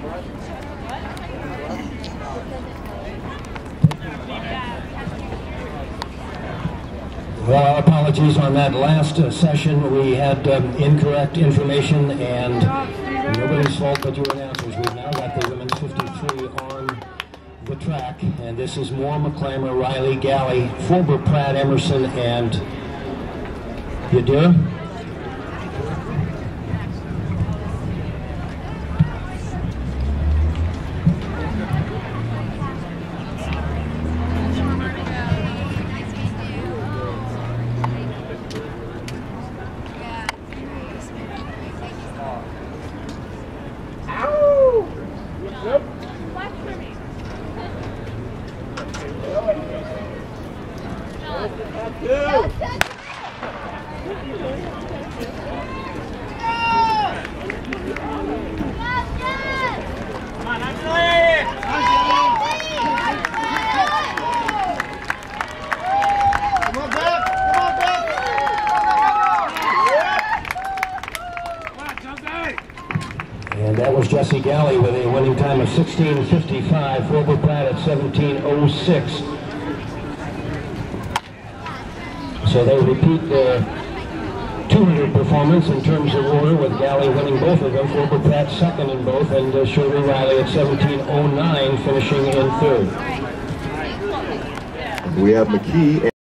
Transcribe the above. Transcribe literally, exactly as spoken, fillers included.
Well, apologies on that last uh, session. We had um, incorrect information, and nobody's fault but your announcers. We've now got the women's fifty-three on the track, and this is Moore, McClymer, Riley, Galley, Fulber, Pratt, Emerson, and Yadira. And that was Jesse Galley with a winning time of sixteen fifty-five. Fulber Pratt at seventeen oh six. So they repeat their two hundred performance in terms of order, with Galley winning both of them, Fulber Pratt second in both, and uh, Shirley Riley at seventeen oh nine finishing in third. We have McKee.